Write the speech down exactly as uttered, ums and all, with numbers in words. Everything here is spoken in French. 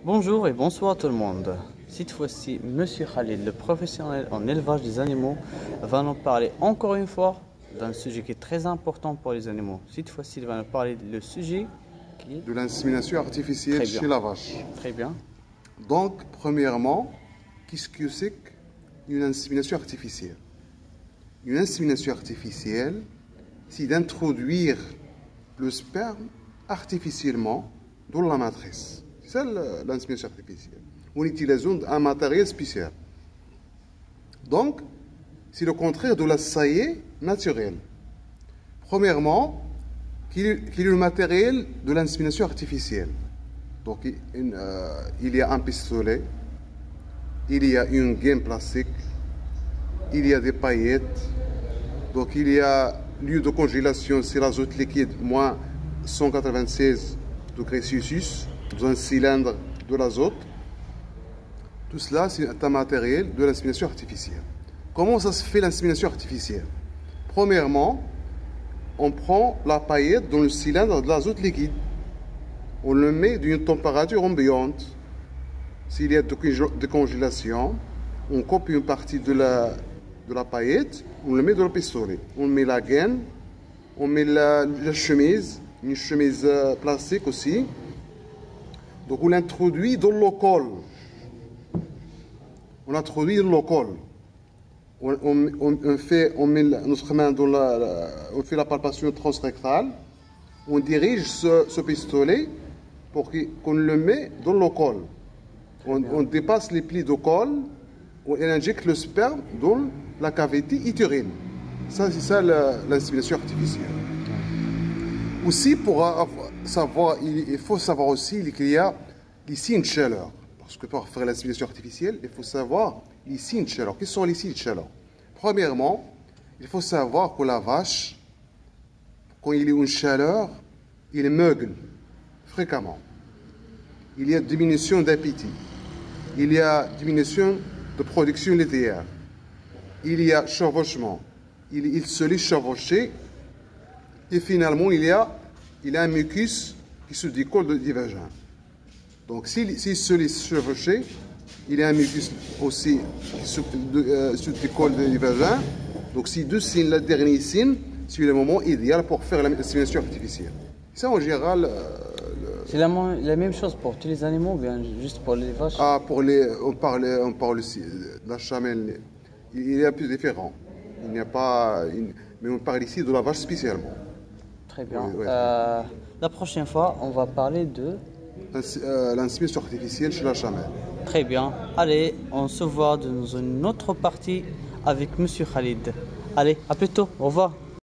Bonjour et bonsoir tout le monde. Cette fois-ci, Monsieur Khalid, le professionnel en élevage des animaux, va nous parler encore une fois d'un sujet qui est très important pour les animaux. Cette fois-ci, il va nous parler du sujet qui est... de l'insémination artificielle chez la vache. Très bien. Donc, premièrement, qu'est-ce que c'est qu'une insémination artificielle? Une insémination artificielle, c'est d'introduire le sperme artificiellement dans la matrice. C'est ça l'insémination artificielle. On utilise un matériel spécial. Donc, c'est le contraire de la saillée naturelle. Premièrement, qu'il y a le matériel de l'insémination artificielle. Donc, une, euh, il y a un pistolet, il y a une gaine plastique, il y a des paillettes, donc il y a lieu de congélation, c'est l'azote liquide, moins cent quatre-vingt-seize degrés Celsius, dans un cylindre de l'azote. Tout cela, c'est un matériel de l'insémination artificielle. Comment ça se fait l'insémination artificielle? Premièrement, on prend la paillette dans le cylindre de l'azote liquide. On le met d'une température ambiante. S'il y a de congélation, on coupe une partie de la, de la paillette, on le met dans le pistolet. On met la gaine, on met la, la chemise, une chemise plastique aussi. Donc on l'introduit dans le col. On introduit dans le col. On, on, on, fait, on met notre main dans la, la, on fait la palpation transrectale. On dirige ce, ce pistolet pour qu'on le met dans le col. On, on dépasse les plis de col, on injecte le sperme dans la cavité utérine. Ça, c'est ça l'insémination artificielle. Aussi, pour savoir, il faut savoir aussi qu'il y a les signes de chaleur. Parce que pour faire l'insémination artificielle, il faut savoir les signes de chaleur. Quels sont les signes de chaleur? Premièrement, il faut savoir que la vache, quand il y a une chaleur, il meugle fréquemment. Il y a diminution d'appétit. Il y a diminution de production laitière. Il y a chevauchement. Il, il se laisse chevaucher. Et finalement, il y a, il y a un mucus qui se décolle du vagin. Donc, s'il si se laisse chevaucher, il y a un mucus aussi qui se, de, euh, se décolle du vagin. Donc, ces deux signes, le dernier signe, c'est le moment idéal pour faire l'insémination artificielle. Ça, en général... Euh, C'est la, la même chose pour tous les animaux ou bien juste pour les vaches? Ah, pour les... On parle, on parle aussi de la chamelle. Il y a plus différent. Il n'y a pas... Une, mais on parle ici de la vache spécialement. Très bien. Oui, oui. Euh, la prochaine fois, on va parler de... Euh, l'insémination artificielle chez la chamelle. Très bien. Allez, on se voit dans une autre partie avec Monsieur Khalid. Allez, à plus tôt. Au revoir.